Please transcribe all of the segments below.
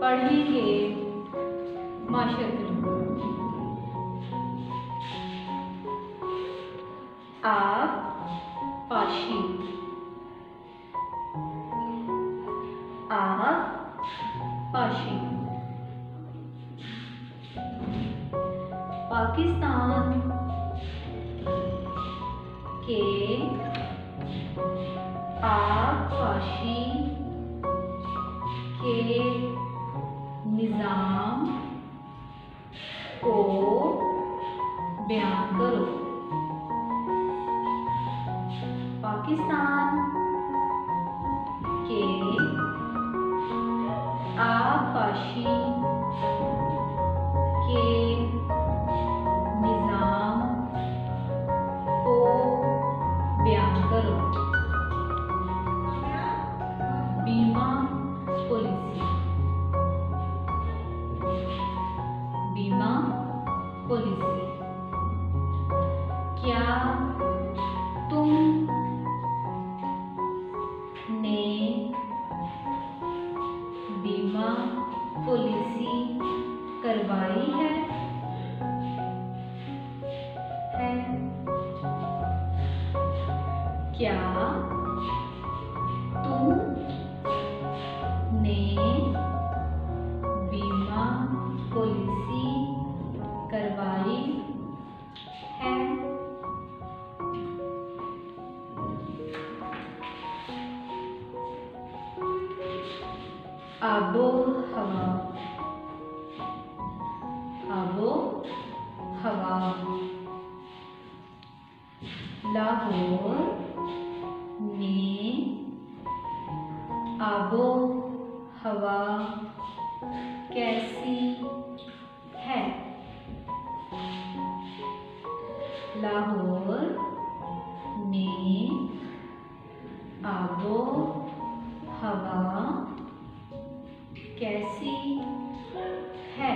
पढ़ेंगे माशक्र। आप पाशी, आप पाशी। पाकिस्तान के आबपाशी के निज़ाम को बयान करो। पाकिस्तान के आबपाशी के निज़ाम को बयान करो। बीमा पॉलिसी, बीमा पॉलिसी। क्या तुम ने बीमा पॉलिसी करवाई है? क्या तुम ने बीमा पॉलिसी करवाई है? आबो हवा, आबो हवा। लाहौर में आबो हवा कैसी है? लाहौर में आबो हवा कैसी है?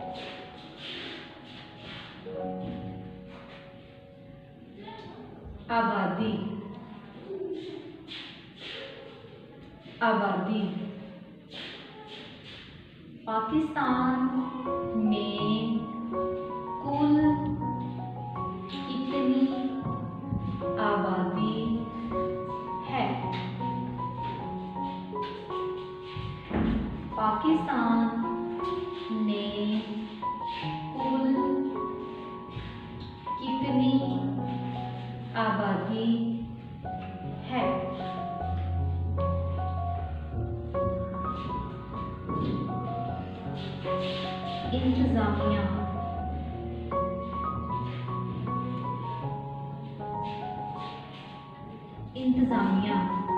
आबादी, आबादी। पाकिस्तान में कुल कितनी आबादी है? पाकिस्तान में कुल कितनी आबादी है? इंतजामिया, इंतजामिया।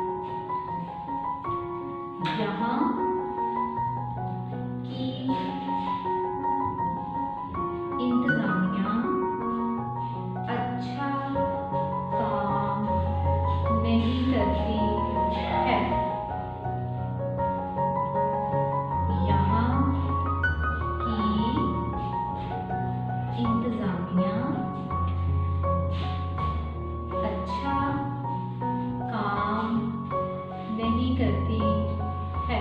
यहाँ की इंतजामिया अच्छा काम नहीं करती है। यहाँ की इंतजामिया अच्छा काम नहीं करती है।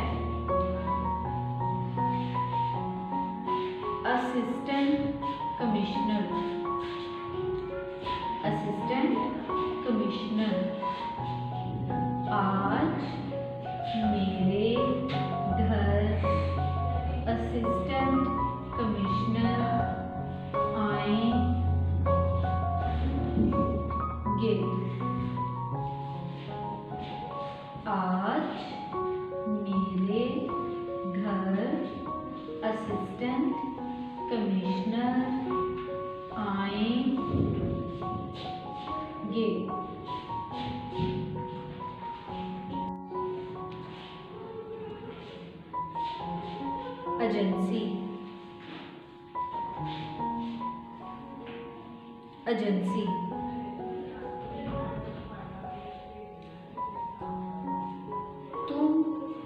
Assistant commissioner, assistant commissioner. आज मेरे घर असिस्टेंट कमिश्नर आएंगे। आज मेरे घर असिस्टेंट कमिश्नर आएंगे। Agency, agency. तुम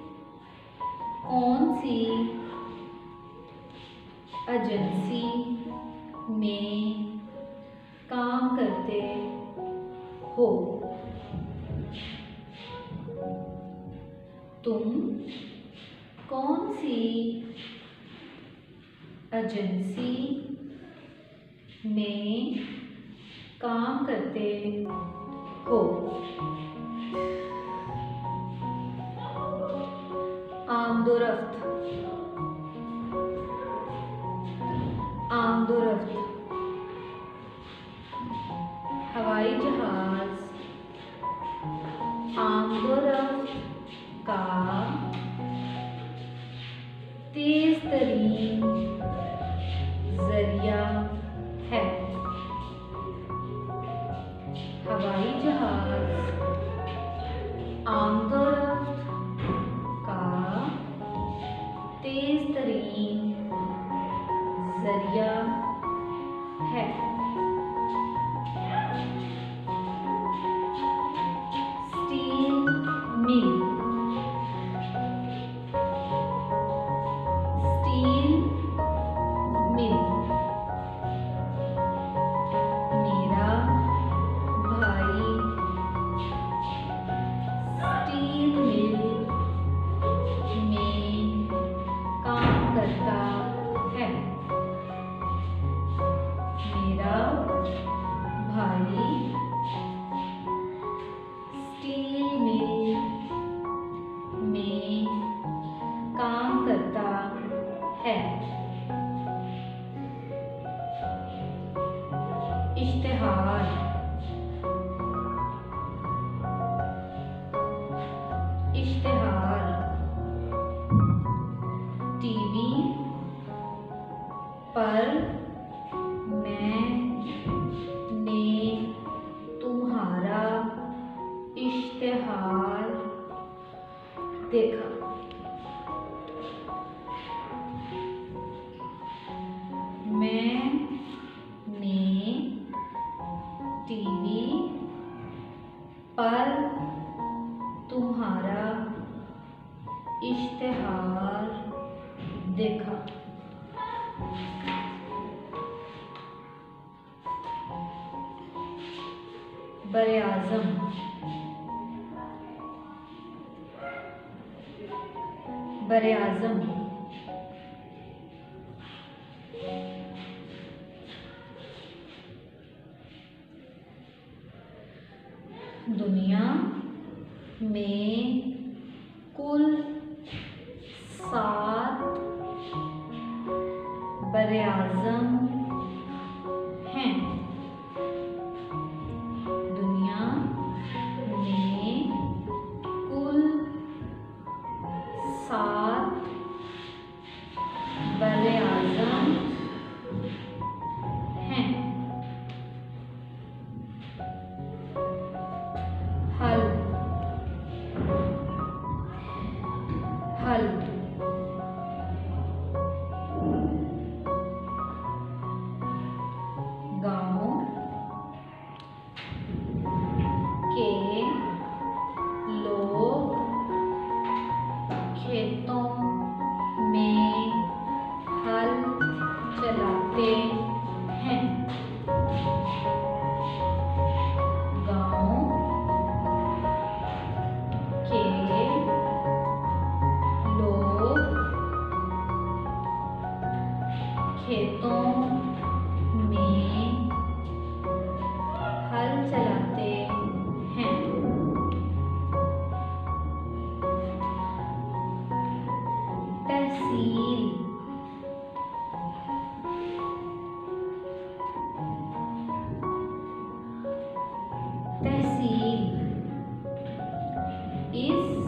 कौन सी एजेंसी में काम करते हो? तुम कौन सी एजेंसी में काम करते हो? आमदोरफ्त, आमदोरफ्त। हवाई जहाज आमदोरफ्त का तेज तरीन जरिया है। हवाई जहाज आमदोरफ्त का तेज तरीन जरिया है। Steel mill, steel mill. मेरा भाई स्टील मिल में काम करता है। मेरा भाई स्टील मिल में काम करता है। इश्तिहार, इश्तिहार। टीवी पर मैंने तुम्हारा इश्तिहार देखा। मैंने टीवी पर तुम्हारा इश्तिहार देखा। बरे-आज़म, बरे-आज़म। दुनिया में कुल 7 बरे-आज़म हैं। दुनिया में कुल 7 बरे-आज़म हैं। हल, हल। गाँव के लोग खेतों में हल चलाते हैं। गाँव के लोग खेतों में हल चलाते हैं। तहसील, तहसील। इस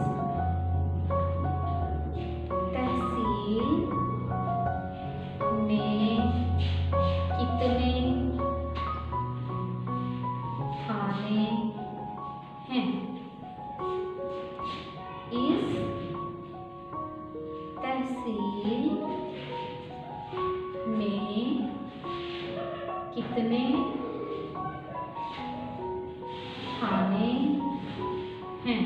तहसील में कितने थाने हैं? इस तहसील में कितने थाने हैं?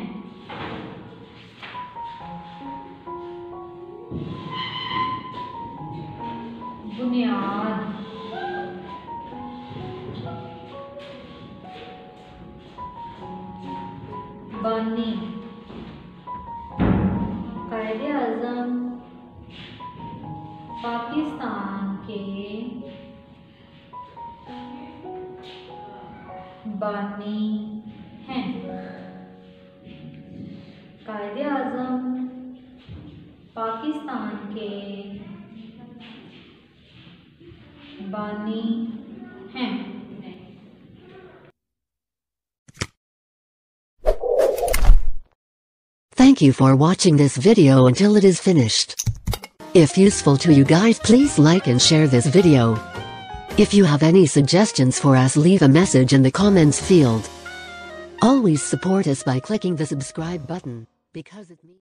बुनियाद, बानी। कायदे-आज़म पाकिस्तान के बानी हैं। कायदे आज़म पाकिस्तान के बानी हैं। Thank you for watching this video until it is finished. If useful to you guys, please like and share this video. If you have any suggestions for us, leave a message in the comments field. Always support us by clicking the subscribe button, because it means